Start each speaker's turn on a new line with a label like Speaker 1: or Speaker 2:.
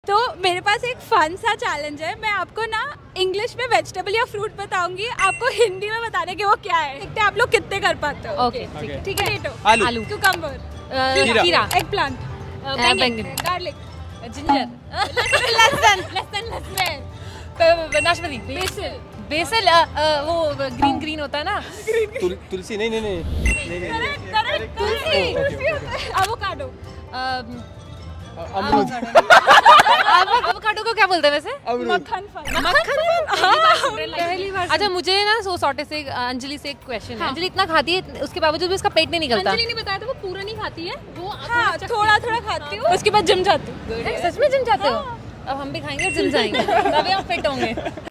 Speaker 1: तो मेरे पास एक फन सा चैलेंज है। मैं आपको ना इंग्लिश में वेजिटेबल या फ्रूट बताऊंगी, आपको हिंदी में बताने कि वो क्या है। देखते हैं आप लोग कितने कर पाते हो।
Speaker 2: ओके
Speaker 1: ठीक है।
Speaker 2: आलू,
Speaker 1: कुकम्बर,
Speaker 2: खीरा,
Speaker 1: एग प्लांट,
Speaker 2: बैंगन,
Speaker 1: गार्लिक,
Speaker 2: जिंजर,
Speaker 1: लहसुन,
Speaker 2: नाशपाती,
Speaker 1: बेसिल,
Speaker 2: बेसल, वो ग्रीन होता है ना।
Speaker 3: तुलसी नहीं।
Speaker 1: तुलसी, एवोकाडो,
Speaker 3: अमरूद।
Speaker 2: एवोकाडो को क्या बोलते हैं वैसे?
Speaker 1: मक्खन फल।
Speaker 2: पहली बार। अच्छा मुझे ना सोटे से अंजलि से एक क्वेश्चन है। अंजलि इतना खाती है, उसके बावजूद भी उसका पेट नहीं निकलता।
Speaker 1: अंजलि ने बताया था वो पूरा नहीं खाती है, वो हाँ थोड़ा खाती हूँ, उसके बाद जिम जाती हूँ।
Speaker 2: सच में जिम जाते हो? अब हम भी खाएंगे और जिम जाएंगे, तभी हम फिट होंगे।